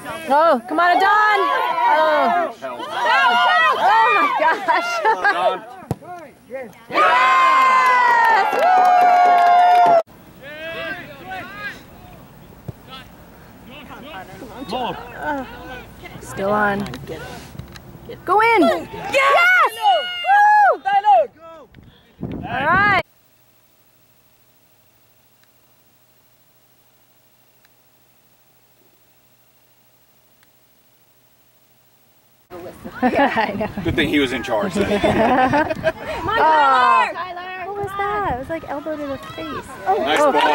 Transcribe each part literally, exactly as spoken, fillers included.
Oh, come on, Adon! Oh, oh my gosh! Yes! Woo! Still on. Go in! Yes! Yes! Woo! All right. I know. Good thing he was in charge then. Come on, Tyler! Tyler! What was that? It was like elbow to the face. Oh, nice oh. ball.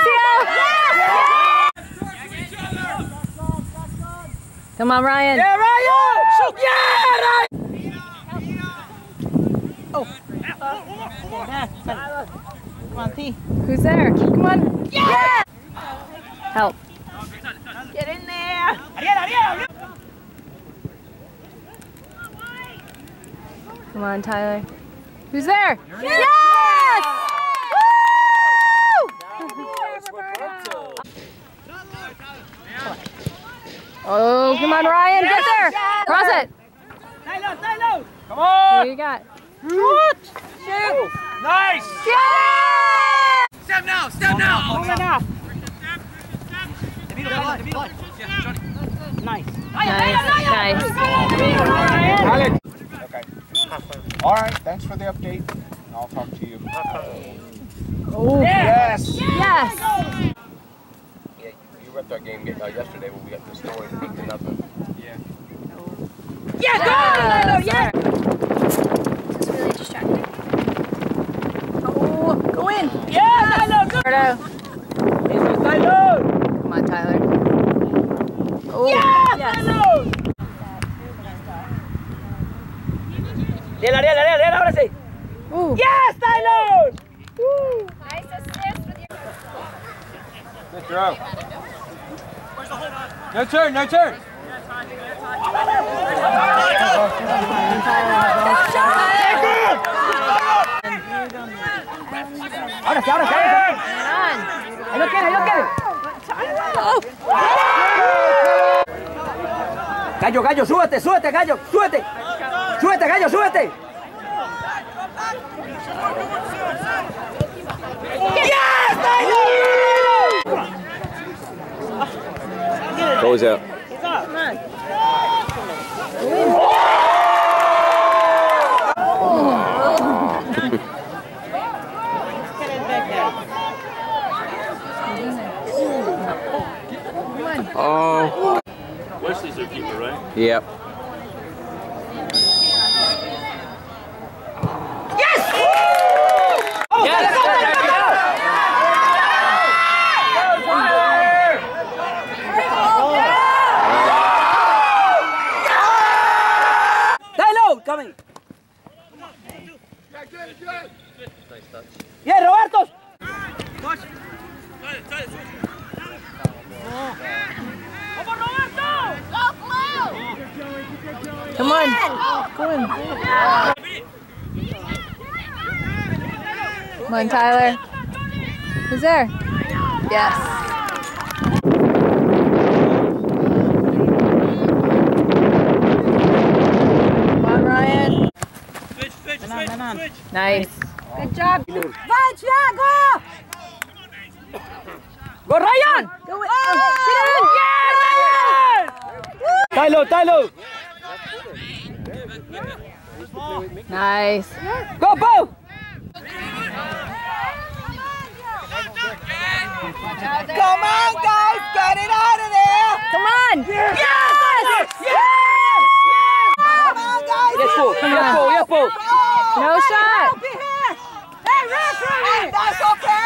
Yes! Come on, Ryan. Yeah, Ryan! Shoot! Yeah, Ryan! Oh. Come on, T. Who's there? Come on. Yeah! Help. Get in there. Ariel, Ariel. Come on, Tyler. Who's there? Yes! Yes! Woo! Oh, come on, Ryan. Get there. Cross it. Tyler, Tyler. Come on. What do you got? Shoot. Shoot. Nice. Yeah! Step now. Step now. Oh my God. Nice. Nice. Nice. Alex. Okay. All right. Thanks for the update. I'll talk to you. Oh. Yes. Yes. Yeah, you repped our game uh, yesterday when we got the story eight to nothing. Yeah. Yeah, go! Yeah! This is really distracting. Oh, go in. Yeah, Tyler, go! Roberto. Tyler! Come on, Tyler. Oh, Yeah, yes. Tyler! Ariel, Ariel, Ariel, Ariel, ahora sí. Ooh. Yes, Tyler! Woo. Nice assist with your... Good throw. No turn, no turn. Ahora sí, ahora sí. Ahí lo quiere, ahí lo quiere. Gallo, gallo, súbete, súbete, gallo, súbete. Súbete, gallo, súbete. Yes, Tyler! Goes out. Come on. Oh. Wesley's their keeper, right? Yep. Yes! Tyler, coming. Yeah, Roberto. Come on. Go in. Come on, Tyler. Who's there? Yes. Come on, Ryan. Switch, switch, switch, switch. Nice. Good job. Vai, Thiago! Go, Ryan! Go in. Oh, Yeah, Ryan! Tyler, Tyler! nice. Go, Bo! Come on, guys! Get it out of there! Come on. Yes! Yes! Yes! Come on, guys! Yes, Bo! Yes, Bo! Yes, Bo! No shot. Hey, referee! That's okay!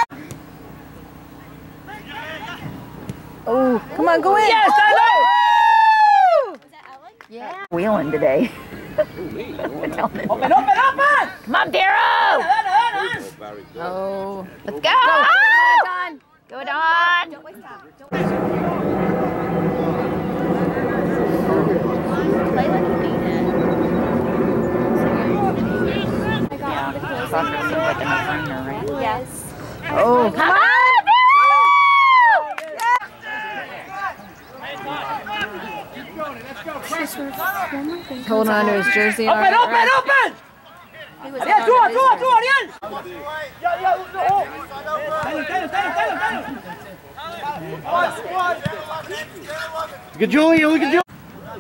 Oh, come on, go in. Yes, Tyler! Was that Ellen? Yeah. Wheeling today. Open, open, open! Come on, Piero. Oh, let's go. Oh! Go, Don. Don't waste time. Don't waste time. Play like you mean it. I got the close. Right? Yes. Oh, come on. Holding on to his jersey. Open, open, open! Ariel, suba, suba, suba, Ariel! Look at Julian, look at Julian!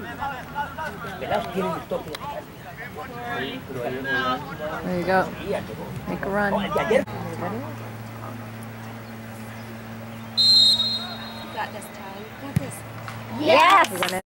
There you go. Make a run. Got this time. Got this. Yes!